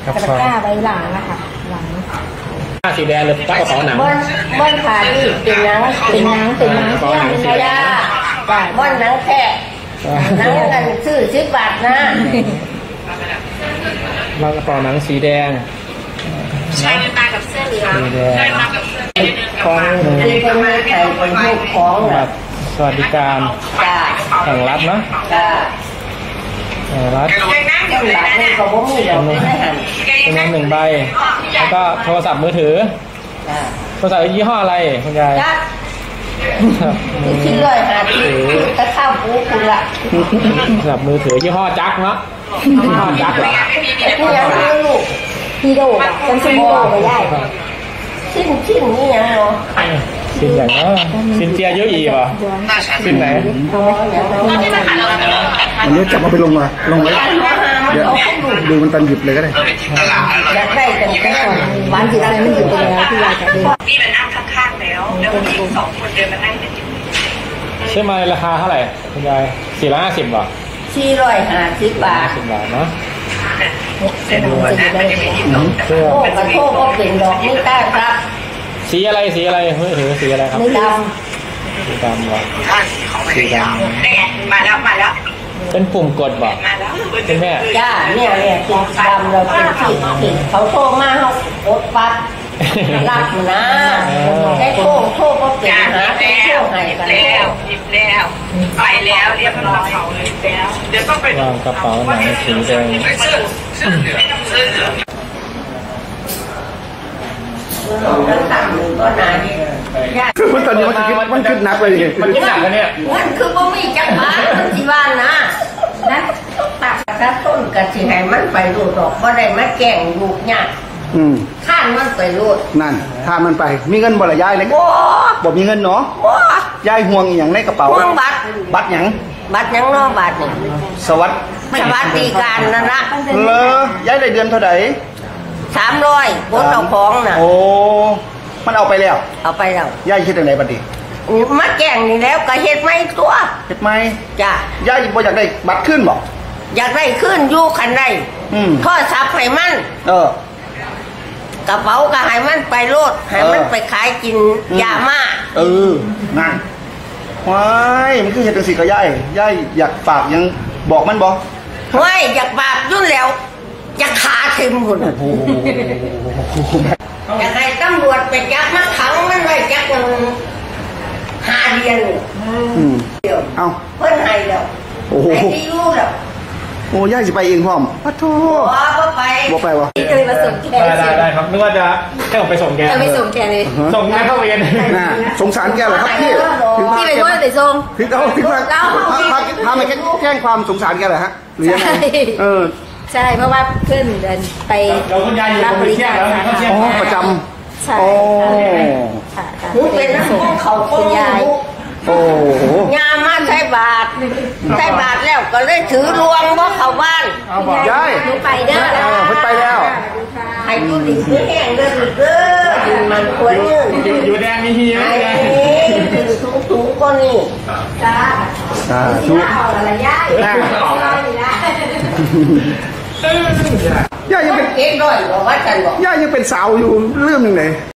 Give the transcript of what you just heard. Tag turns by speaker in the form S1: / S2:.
S1: ตะกร้าใบหลังนะคะหลัง
S2: ผ้าสีแดงหรือผ้ากระเป๋าหนัง
S3: บ้านขาดิเป็นหนังเที่ยงยาบ้านหนังแท้หนังกันซื้อ10 บาทนะ
S2: บางกระเป๋าหนังสีแดง
S1: ใช่มากับเสื้อเหลืองได้มากับเสื้อ
S2: ของ
S3: อันนี้เป็นไข่เป็นพวกของ
S2: แบบสวัสดิการแห่งรัฐเนาะแห่งรัฐ
S3: นี่ก็บ่มีดอกไม่หัน
S2: จำนวน1 ใบแล้วก็โทรศัพท์มือถือโทรศัพท์ยี่ห้ออะไรคุณยาย
S3: คิดเลยหาที่ตะข้าวปูคุณละ
S2: โทรศัพท์มือถือยี่ห้อจักเนาะยี่ห้อจักเหรอ
S3: นี่ยังไม่ลูก
S1: ฮีโร่แบบจำชื่อฮีโร่ไม่ได้
S3: ชิ้นนี่ยังเนาะ
S2: ชิ้นอย่างเนาะชิ้นเจียเยอะอีกป่ะชิ้นไหน
S4: อันนี้จับมาไปลงไว้เดี๋ยวดูมันตันหยิบเลยก็ได้
S3: อยากได้แต่ก่อน
S1: หวานจิตอะไรไม่หยุดไปแล้วที่ยายจะเดิน
S5: นี่มันนั่งข้างๆแล้วผู้หญิง2 คนเดินมานั่งกันอยู่
S2: ซื้อมาราคาเท่าไหร่คุณยาย450 บาท
S3: 450 บาท
S2: 10 บาทเนาะ
S3: โอ้กระโทกก็เป็นดอกนี่ได้ครับ
S2: สีอะไรมือถือสีอะไรครับ
S3: สีด
S2: ำว่ะสีดำ
S5: มาแล้ว
S2: เป็นปุ่มกดบ่เป็นแม่
S3: จ้าเนี่ยสีดำเราเป็นที่เขาโทรมาเขากดปัดรับนะแค่โทรก็เป็นหาโทรให้กัน
S5: แล้วไปแล้วเรียบร้อยแล้วเดี๋ยวต้องไป
S2: วางกระเป๋าหนังสีแดง
S4: คือตอนนี้มันขึ้นนักเลยไง
S2: มันขึ้นหนักแล้วเนี่ย
S3: มันคือบ่มีจังหวะมันสิว่านะนั่นตักกระต้นกระสิให้มันไปรูดดอกบ่ได้มาแกล้งลูกยากข้านมันไปรูด
S4: นั่นถ้ามันไปมีเงินบ่ละยายเลยบ่มีเงินเนาะยายห่วงอย่างในกระเป๋า
S3: ห่วงบัตร
S4: หยัง
S3: เนาะบัตรนี่
S4: สวัส
S3: ดิการนั่นละ
S4: ยายได้เดือนเท่าไหร่
S3: 300บนเอาของน่ะ
S4: โอ้มันเอาไปแล้วยายคิดจังได๋บัดนี้
S3: มาแกล้งนี่แล้วก็เฮ็ดไม่ตัว
S4: เฮ็ดไม่
S3: จ้ะ
S4: ยายบ่อยากได้บัตรขึ้นบ่
S3: อยากได้ขึ้นอยู่คันใดโทรศัพท์ให้มันกระเป๋าก็ให้มันไปโลดให้มันไปขายกินยาม่า
S4: นั่นว้ายมันคือเฮ็ดจังซี่ก็ยายอยากฝากยังบอกมันบ่
S3: เฮ้ยอยากบาปยุ่นแล้วจะขาทิ่มพุ่นอยากให้ตำรวจไปจับมันขังมันไว้จัก5 เดือนเดี๋ยวเพิ่นให้แล้วไอ้ที่อยู่แล้ว
S4: โอ้ยายสิไปเองพร้อมปะโธ่บ่ไปวะ
S1: จะไปส่งแก
S2: ได้ครับนึกว่าจะให้ผมไปส่งแก
S1: ไปส่งแกเลย
S2: ส่งงานเข้าเรียน
S4: น่ะสงสารแกเหรอครับพี่
S1: ไปด้วยแต่ส่ง
S4: ถึงมาพามาแจ้งความสงสารแกเหรอฮะหรือยังไง
S1: ใช่เพราะว่าเพื่อนเดินไปรับบริการ
S4: ประจำ
S1: ใช่
S3: ค่ะเป็นเขา
S1: คุณยาย
S4: โอ้
S3: ยามาใช้บาทแล้วก็เลยถือรวงว่าเข้าบ้าน
S4: ยาย
S1: หนูไปเด้อ
S4: เพิ่นไปแล้ว
S3: ให้กูดิซื้อแห้งเด้อมันควร
S2: อยู่แดงมีฮี
S3: ไอ้ถุงก็นี่
S1: จ้า
S4: ชุบ
S1: อะไรยาย
S4: ย่ายังเป็น
S3: เก๊กด้วยบอกว่าจันบอก
S4: ย่ายังเป็นสาวอยู่เรื่องนึงไหน